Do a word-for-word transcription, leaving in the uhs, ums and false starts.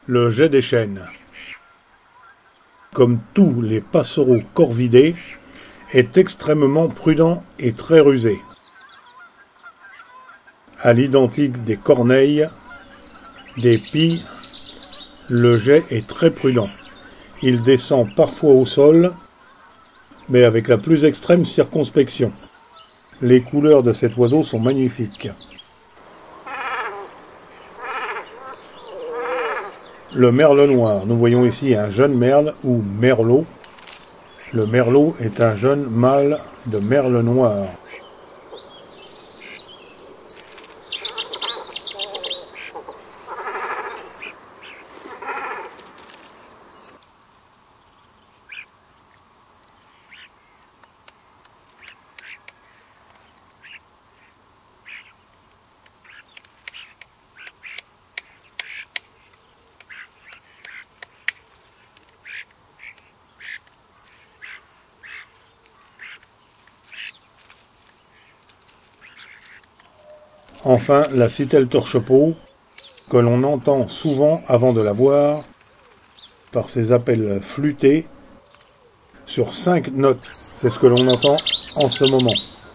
Le jet des chênes, comme tous les passereaux corvidés, est extrêmement prudent et très rusé. À l'identique des corneilles, des pies, le jet est très prudent. Il descend parfois au sol, mais avec la plus extrême circonspection. Les couleurs de cet oiseau sont magnifiques. Le merle noir. Nous voyons ici un jeune merle ou merlot. Le merlot est un jeune mâle de merle noir. Enfin, la citelle torche-peau, que l'on entend souvent avant de la voir, par ses appels flûtés, sur cinq notes. C'est ce que l'on entend en ce moment.